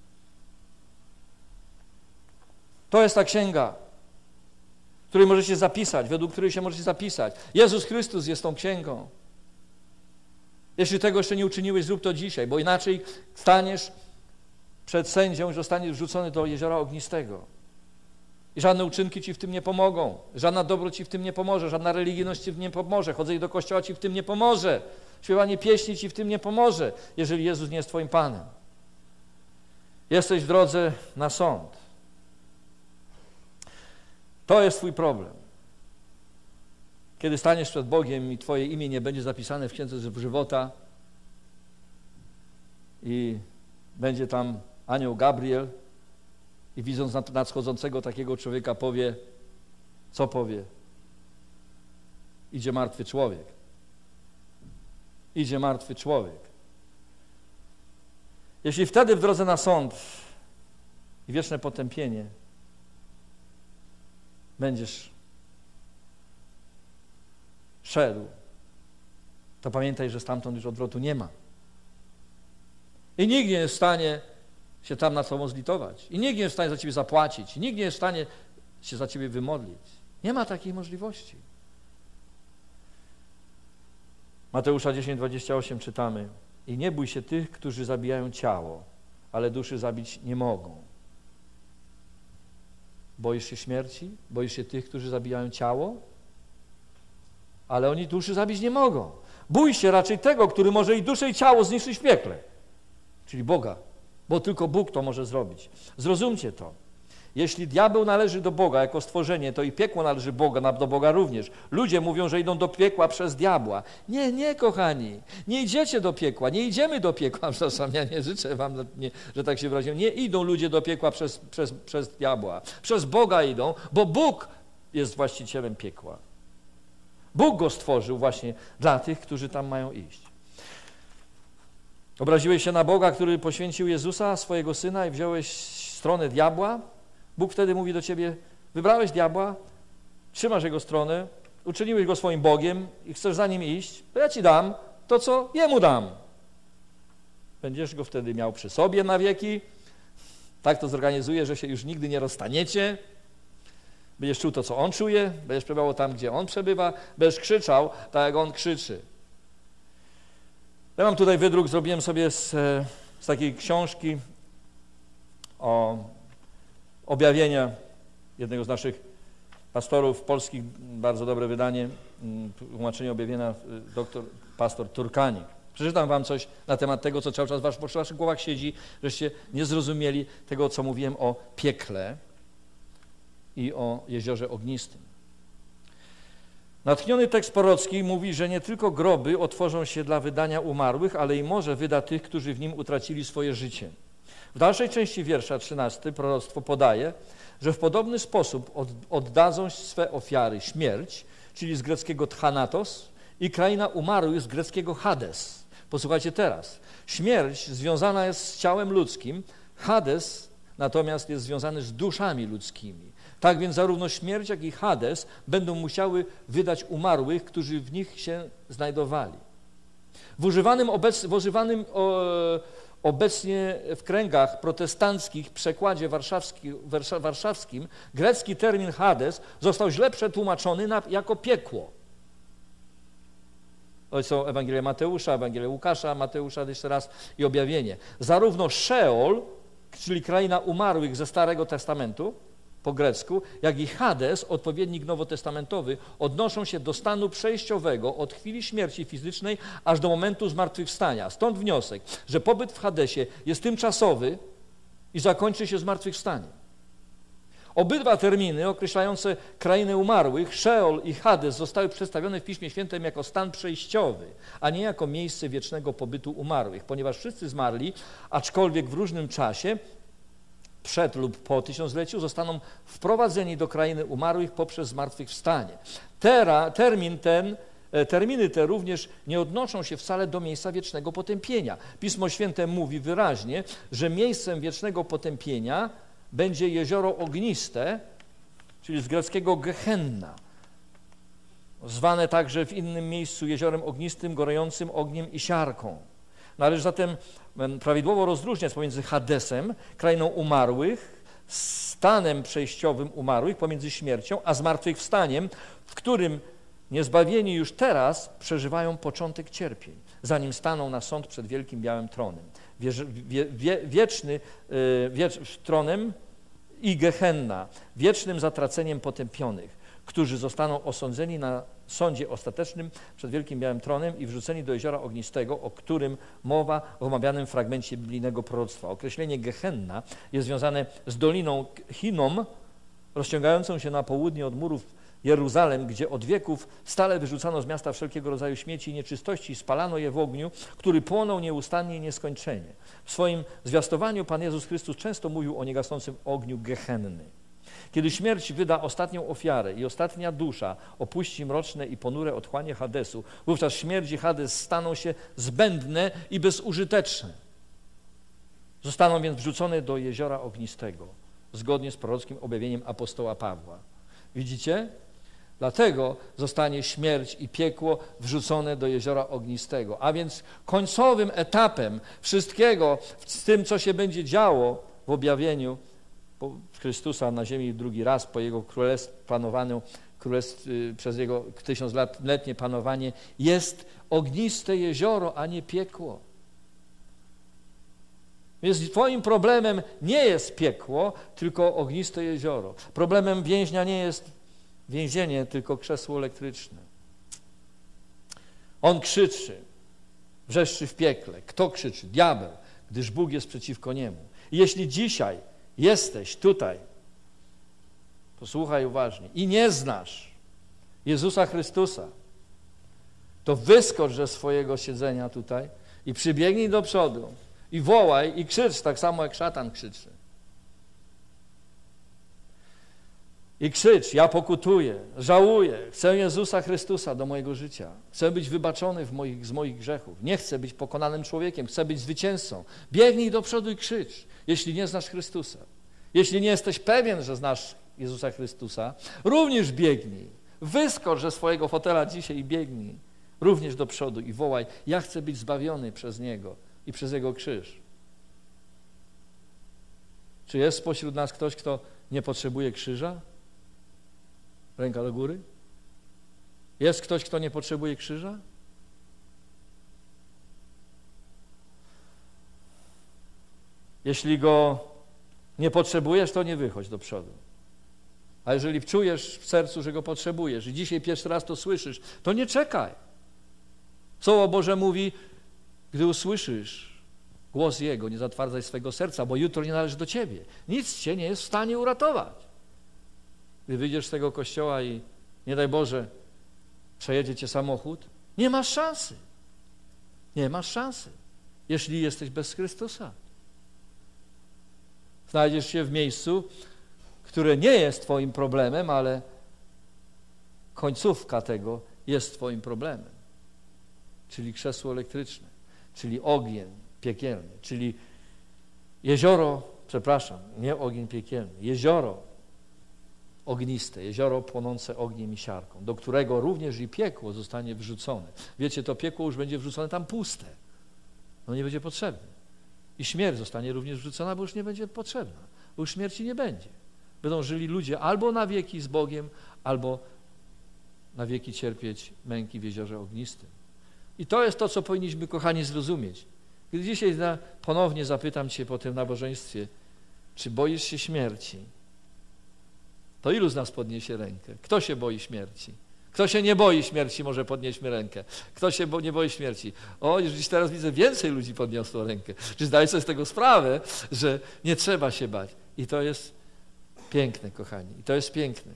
To jest ta księga, w której możecie zapisać, według której się możecie zapisać. Jezus Chrystus jest tą księgą. Jeśli tego jeszcze nie uczyniłeś, zrób to dzisiaj, bo inaczej staniesz przed sędzią i zostaniesz wrzucony do jeziora ognistego. I żadne uczynki ci w tym nie pomogą, żadna dobro ci w tym nie pomoże, żadna religijność ci w tym nie pomoże, chodzenie do kościoła ci w tym nie pomoże, śpiewanie pieśni ci w tym nie pomoże, jeżeli Jezus nie jest twoim Panem. Jesteś w drodze na sąd. To jest twój problem. Kiedy staniesz przed Bogiem i twoje imię nie będzie zapisane w Księdze Żywota i będzie tam anioł Gabriel i widząc nadchodzącego takiego człowieka powie, co powie? Idzie martwy człowiek. Idzie martwy człowiek. Jeśli wtedy w drodze na sąd i wieczne potępienie będziesz szedł, to pamiętaj, że stamtąd już odwrotu nie ma. I nikt nie jest w stanie się tam nad sobą zlitować. I nikt nie jest w stanie za ciebie zapłacić. I nikt nie jest w stanie się za ciebie wymodlić. Nie ma takiej możliwości. Mateusza 10:28 czytamy: i nie bój się tych, którzy zabijają ciało, ale duszy zabić nie mogą. Boisz się śmierci? Boisz się tych, którzy zabijają ciało? Ale oni duszy zabić nie mogą. Bój się raczej tego, który może i duszę, i ciało zniszczyć w piekle. Czyli Boga. Bo tylko Bóg to może zrobić. Zrozumcie to. Jeśli diabeł należy do Boga jako stworzenie, to i piekło należy do Boga również. Ludzie mówią, że idą do piekła przez diabła. Nie, nie, kochani. Nie idziecie do piekła. Nie idziemy do piekła. Przepraszam, ja nie życzę wam, że tak się wyraziłem. Nie idą ludzie do piekła przez diabła. Przez Boga idą, bo Bóg jest właścicielem piekła. Bóg go stworzył właśnie dla tych, którzy tam mają iść. Obraziłeś się na Boga, który poświęcił Jezusa, swojego Syna, i wziąłeś stronę diabła? Bóg wtedy mówi do ciebie: wybrałeś diabła, trzymasz jego stronę, uczyniłeś go swoim Bogiem i chcesz za nim iść, to ja ci dam to, co jemu dam. Będziesz go wtedy miał przy sobie na wieki, tak to zorganizuje, że się już nigdy nie rozstaniecie. Będziesz czuł to, co on czuje, będziesz przebywał tam, gdzie on przebywa, będziesz krzyczał tak, jak on krzyczy. Ja mam tutaj wydruk, zrobiłem sobie z takiej książki o objawienia jednego z naszych pastorów polskich, bardzo dobre wydanie, tłumaczenie objawienia, pastor Turkanik. Przeczytam wam coś na temat tego, co cały czas w waszych głowach siedzi, żeście nie zrozumieli tego, co mówiłem o piekle i o jeziorze ognistym. Natchniony tekst prorocki mówi, że nie tylko groby otworzą się dla wydania umarłych, ale i morze wyda tych, którzy w nim utracili swoje życie. W dalszej części wiersza 13 proroctwo podaje, że w podobny sposób oddadzą swe ofiary śmierć, czyli z greckiego thanatos, i kraina umarłych z greckiego Hades. Posłuchajcie teraz. Śmierć związana jest z ciałem ludzkim, Hades natomiast jest związany z duszami ludzkimi. Tak więc zarówno śmierć, jak i Hades będą musiały wydać umarłych, którzy w nich się znajdowali. W używanym obecnie w kręgach protestanckich przekładzie warszawskim grecki termin Hades został źle przetłumaczony jako piekło. To są Ewangelia Mateusza, Ewangelia Łukasza, Mateusza jeszcze raz i objawienie. Zarówno Szeol, czyli kraina umarłych ze Starego Testamentu, po grecku, jak i Hades, odpowiednik nowotestamentowy, odnoszą się do stanu przejściowego od chwili śmierci fizycznej aż do momentu zmartwychwstania. Stąd wniosek, że pobyt w Hadesie jest tymczasowy i zakończy się zmartwychwstaniem. Obydwa terminy określające krainę umarłych, Szeol i Hades, zostały przedstawione w Piśmie Świętym jako stan przejściowy, a nie jako miejsce wiecznego pobytu umarłych, ponieważ wszyscy zmarli, aczkolwiek w różnym czasie, przed lub po tysiącleciu, zostaną wprowadzeni do krainy umarłych poprzez zmartwychwstanie. Termin ten terminy te również nie odnoszą się wcale do miejsca wiecznego potępienia. Pismo Święte mówi wyraźnie, że miejscem wiecznego potępienia będzie jezioro ogniste, czyli z greckiego Gehenna, zwane także w innym miejscu jeziorem ognistym, gorącym ogniem i siarką. Należy zatem prawidłowo rozróżniać pomiędzy Hadesem, krainą umarłych, stanem przejściowym umarłych, pomiędzy śmiercią, a zmartwychwstaniem, w którym niezbawieni już teraz przeżywają początek cierpień, zanim staną na sąd przed wielkim białym tronem. Wieczny tronem i Gehenna, wiecznym zatraceniem potępionych, którzy zostaną osądzeni na sądzie ostatecznym przed wielkim białym tronem i wrzuceni do jeziora ognistego, o którym mowa w omawianym fragmencie biblijnego proroctwa. Określenie Gehenna jest związane z doliną Hinnom, rozciągającą się na południe od murów Jeruzalem, gdzie od wieków stale wyrzucano z miasta wszelkiego rodzaju śmieci i nieczystości i spalano je w ogniu, który płonął nieustannie i nieskończenie. W swoim zwiastowaniu Pan Jezus Chrystus często mówił o niegasnącym ogniu Gehenny. Kiedy śmierć wyda ostatnią ofiarę i ostatnia dusza opuści mroczne i ponure otchłanie Hadesu, wówczas śmierć i Hades staną się zbędne i bezużyteczne. Zostaną więc wrzucone do jeziora ognistego, zgodnie z prorockim objawieniem apostoła Pawła. Widzicie? Dlatego zostanie śmierć i piekło wrzucone do jeziora ognistego. A więc końcowym etapem wszystkiego z tym, co się będzie działo w objawieniu Chrystusa na ziemi drugi raz po Jego panowaniu, przez Jego 1000-letnie panowanie, jest ogniste jezioro, a nie piekło. Więc twoim problemem nie jest piekło, tylko ogniste jezioro. Problemem więźnia nie jest więzienie, tylko krzesło elektryczne. On krzyczy, wrzeszczy w piekle. Kto krzyczy? Diabeł, gdyż Bóg jest przeciwko niemu. I jeśli dzisiaj jesteś tutaj, posłuchaj uważnie, i nie znasz Jezusa Chrystusa, to wyskocz ze swojego siedzenia tutaj i przybiegnij do przodu i wołaj i krzycz, tak samo jak szatan krzyczy. I krzycz, ja pokutuję, żałuję, chcę Jezusa Chrystusa do mojego życia. Chcę być wybaczony z moich grzechów. Nie chcę być pokonanym człowiekiem, chcę być zwycięzcą. Biegnij do przodu i krzycz, jeśli nie znasz Chrystusa. Jeśli nie jesteś pewien, że znasz Jezusa Chrystusa, również biegnij. Wyskocz ze swojego fotela dzisiaj i biegnij również do przodu i wołaj, ja chcę być zbawiony przez Niego i przez Jego krzyż. Czy jest spośród nas ktoś, kto nie potrzebuje krzyża? Ręka do góry. Jest ktoś, kto nie potrzebuje krzyża? Jeśli go nie potrzebujesz, to nie wychodź do przodu. A jeżeli czujesz w sercu, że go potrzebujesz i dzisiaj pierwszy raz to słyszysz, to nie czekaj. Słowo Boże mówi, gdy usłyszysz głos Jego, nie zatwardzaj swego serca, bo jutro nie należy do ciebie. Nic cię nie jest w stanie uratować. Gdy wyjdziesz z tego kościoła i nie daj Boże, przejedzie cię samochód, nie masz szansy. Nie masz szansy, jeśli jesteś bez Chrystusa. Znajdziesz się w miejscu, które nie jest twoim problemem, ale końcówka tego jest twoim problemem. Czyli krzesło elektryczne, czyli ogień piekielny, czyli jezioro, nie ogień piekielny, jezioro ogniste, jezioro płonące ogniem i siarką, do którego również i piekło zostanie wrzucone. Wiecie, to piekło już będzie wrzucone tam puste. No nie będzie potrzebne. I śmierć zostanie również wrzucona, bo już nie będzie potrzebna, bo już śmierci nie będzie. Będą żyli ludzie albo na wieki z Bogiem, albo na wieki cierpieć męki w jeziorze ognistym. I to jest to, co powinniśmy, kochani, zrozumieć. Gdy dzisiaj ponownie zapytam cię po tym nabożeństwie, czy boisz się śmierci? To ilu z nas podniesie rękę? Kto się boi śmierci? Kto się nie boi śmierci, może podnieśmy rękę. Kto się nie boi śmierci? O, już dziś teraz widzę, więcej ludzi podniosło rękę. Czy zdaję sobie z tego sprawę, że nie trzeba się bać. I to jest piękne, kochani. I to jest piękne.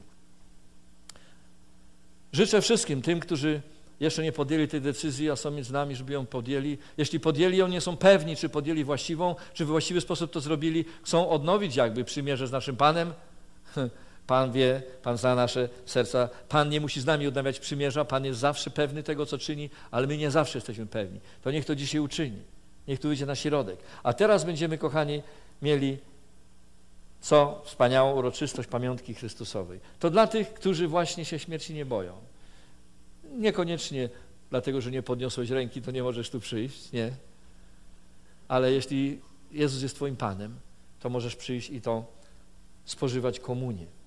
Życzę wszystkim tym, którzy jeszcze nie podjęli tej decyzji, a są między nami, żeby ją podjęli. Jeśli podjęli ją, nie są pewni, czy podjęli właściwą, czy w właściwy sposób to zrobili, chcą odnowić jakby przymierze z naszym Panem, Pan wie, Pan zna nasze serca. Pan nie musi z nami odnawiać przymierza, Pan jest zawsze pewny tego, co czyni, ale my nie zawsze jesteśmy pewni. To niech to dzisiaj uczyni. Niech tu wyjdzie na środek. A teraz będziemy, kochani, mieli co? Wspaniałą uroczystość pamiątki Chrystusowej. To dla tych, którzy właśnie się śmierci nie boją. Niekoniecznie dlatego, że nie podniosłeś ręki, to nie możesz tu przyjść, nie. Ale jeśli Jezus jest twoim Panem, to możesz przyjść i to spożywać komunię.